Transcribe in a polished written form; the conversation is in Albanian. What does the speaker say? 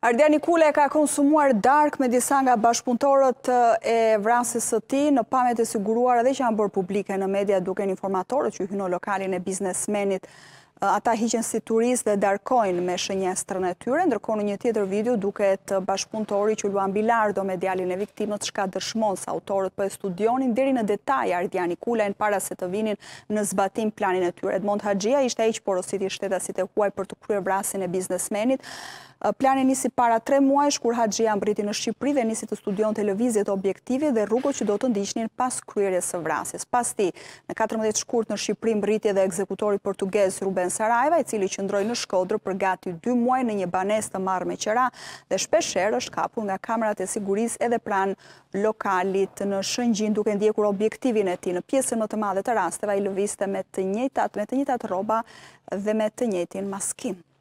Ardiani Kule ka konsumuar dark me disa nga bashkëpunëtorët e vrasjes së tij në pamjet e siguruara dhe që janë bërë publike në media duke informatorët që hynë në lokalin e biznesmenit. Ata hiqen si turistë dhe darkojnë me shënjestrën e tyre, ndërkohë në një tjetër video duket bashkëpunëtori që luan bilardo me djalin e viktimës, çka dëshmon se autorët po e studionin deri në detaj Ardiani Kulajn para se të vinin në zbatim planin e tyre. Edmond Haxhia ishte ai që porositi shtetasit e huaj për të kryer vrasjen e biznesmenit. Plani nisi para 3 muajsh kur Haxhia mbriti në Shqipëri dhe nisi të studionte lëvizjet objektive dhe rrugët që do të ndiqnin pas kryerjes së vrasjes. Pas tij, në 14 shkurt në Shqipëri mbriti edhe ekzekutori portugez Ruben Saraiva, i cili qëndroi në Shkodër për gati 2 muaj në një banesë të marrë me qera dhe shpeshherë është kapur nga kamerat e sigurisë edhe pranë lokalit në Shëngjin, duke ndjekur objektivin e tij. Në pjesën më të madhe të rasteve ai lëvizte me të njëjtat rroba dhe me të njëjtin maskim.